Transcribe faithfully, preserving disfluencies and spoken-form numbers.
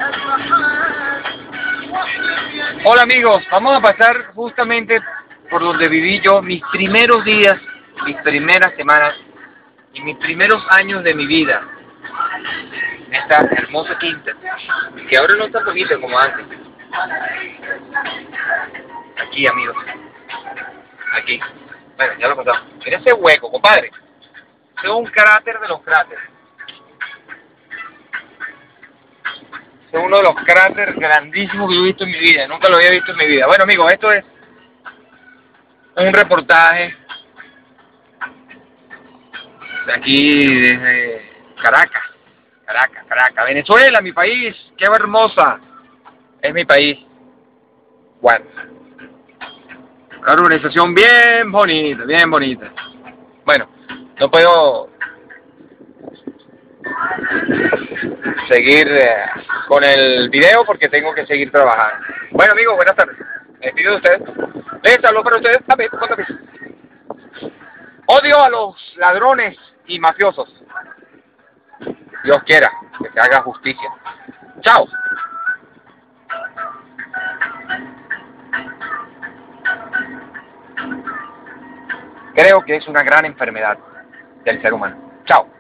Hola amigos, vamos a pasar justamente por donde viví yo mis primeros días, mis primeras semanas y mis primeros años de mi vida en esta hermosa quinta, que ahora no está bonita como antes. Aquí amigos, aquí, bueno, ya lo contamos. Mira ese hueco, compadre, ese es un cráter de los cráteres. Este es uno de los cráteres grandísimos que yo he visto en mi vida. Nunca lo había visto en mi vida. Bueno, amigos, esto es un reportaje de aquí, desde Caracas. Caracas, Caracas. Venezuela, mi país. ¡Qué hermosa! Es mi país. Bueno. Una urbanización bien bonita, bien bonita. Bueno, no puedo seguir eh, con el video porque tengo que seguir trabajando. Bueno amigos, buenas tardes. Me despido de ustedes. Les hablo para ustedes. A ver, ¿cuántas veces? Odio a los ladrones y mafiosos. Dios quiera que se haga justicia. Chao. Creo que es una gran enfermedad del ser humano. Chao.